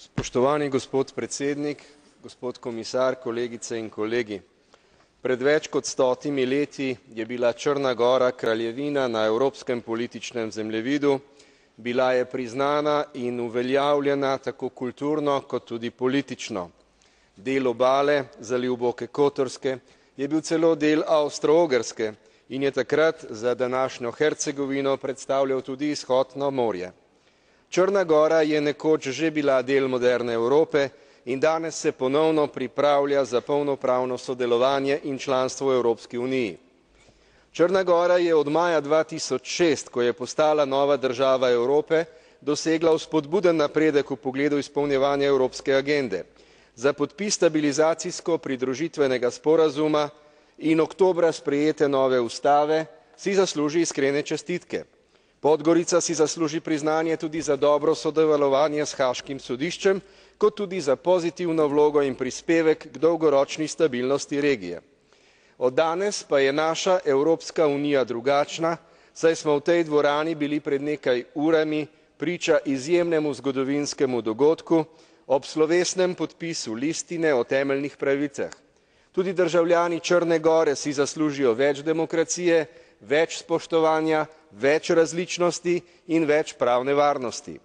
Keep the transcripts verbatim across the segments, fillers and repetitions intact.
Spoštovani gospod predsednik, gospod komisar, kolegice in kolegi. Pred več kot stotimi leti je bila Črna gora kraljevina na evropskem političnem zemljevidu, bila je priznana in uveljavljena tako kulturno kot tudi politično. Del obale, zaliv Boke Kotorske, je bil celo del Avstro-Ogrske in je takrat za današnjo Hercegovino predstavljal tudi izhod na morje. Črna gora je nekoč že bila del moderne Evrope in danes se ponovno pripravlja za polnopravno sodelovanje in članstvo v Evropski uniji. Črna gora je od maja dva tisoč šest, ko je postala nova država Evrope, dosegla vzpodbuden napredek v pogledu izpolnjevanja evropske agende. Za podpis stabilizacijsko pridružitvenega sporazuma in oktobra sprejete nove ustave si zasluži iskrene čestitke. Podgorica si zasluži priznanje tudi za dobro sodelovanje s Haaškim sodiščem, kot tudi za pozitivno vlogo in prispevek k dolgoročni stabilnosti regije. Od danes pa je naša Evropska unija drugačna, saj smo v tej dvorani bili pred nekaj urami priča izjemnemu zgodovinskemu dogodku ob slovesnem podpisu listine o temeljnih pravicah. Tudi državljani Črne gore si zaslužijo več demokracije, več spoštovanja, več različnosti in več pravne varnosti.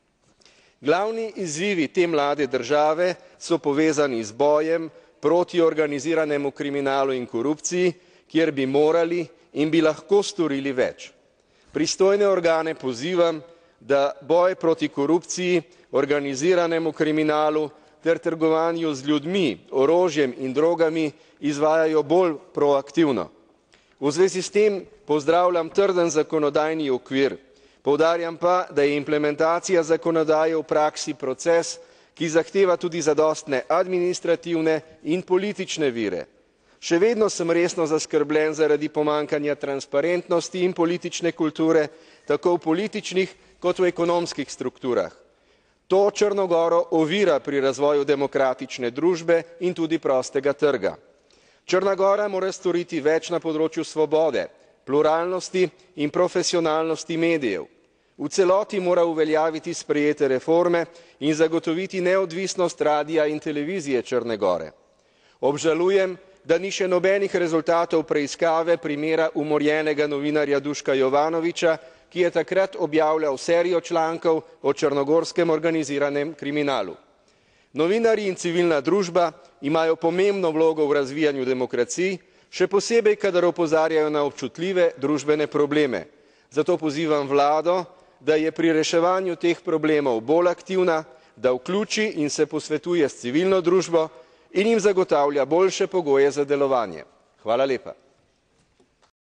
Glavni izzivi te mlade države so povezani z bojem proti organiziranemu kriminalu in korupciji, kjer bi morali in bi lahko storili več. Pristojne organe pozivam, da boj proti korupciji, organiziranemu kriminalu ter trgovanju z ljudmi, orožjem in drogami izvajajo bolj proaktivno. V zvezi s tem pozdravljam trden zakonodajni okvir. Poudarjam pa, da je implementacija zakonodaje v praksi proces, ki zahteva tudi zadostne administrativne in politične vire. Še vedno sem resno zaskrbljen zaradi pomanjkanja transparentnosti in politične kulture, tako v političnih kot v ekonomskih strukturah. To Črno goro ovira pri razvoju demokratične družbe in tudi prostega trga. Črna gora mora storiti več na področju svobode, pluralnosti in profesionalnosti medijev. V celoti mora uveljaviti sprejete reforme in zagotoviti neodvisnost radia in televizije Črne gore. Obžalujem, da ni še nobenih rezultatov preiskave primera umorjenega novinarja Duška Jovanovića, ki je takrat objavljal serijo člankov o črnogorskem organiziranem kriminalu. Novinarji in civilna družba imajo pomembno vlogo v razvijanju demokracij, še posebej, kadar opozarjajo na občutljive družbene probleme. Zato pozivam vlado, da je pri reševanju teh problemov bolj aktivna, da vključi in se posvetuje s civilno družbo in jim zagotavlja boljše pogoje za delovanje. Hvala lepa.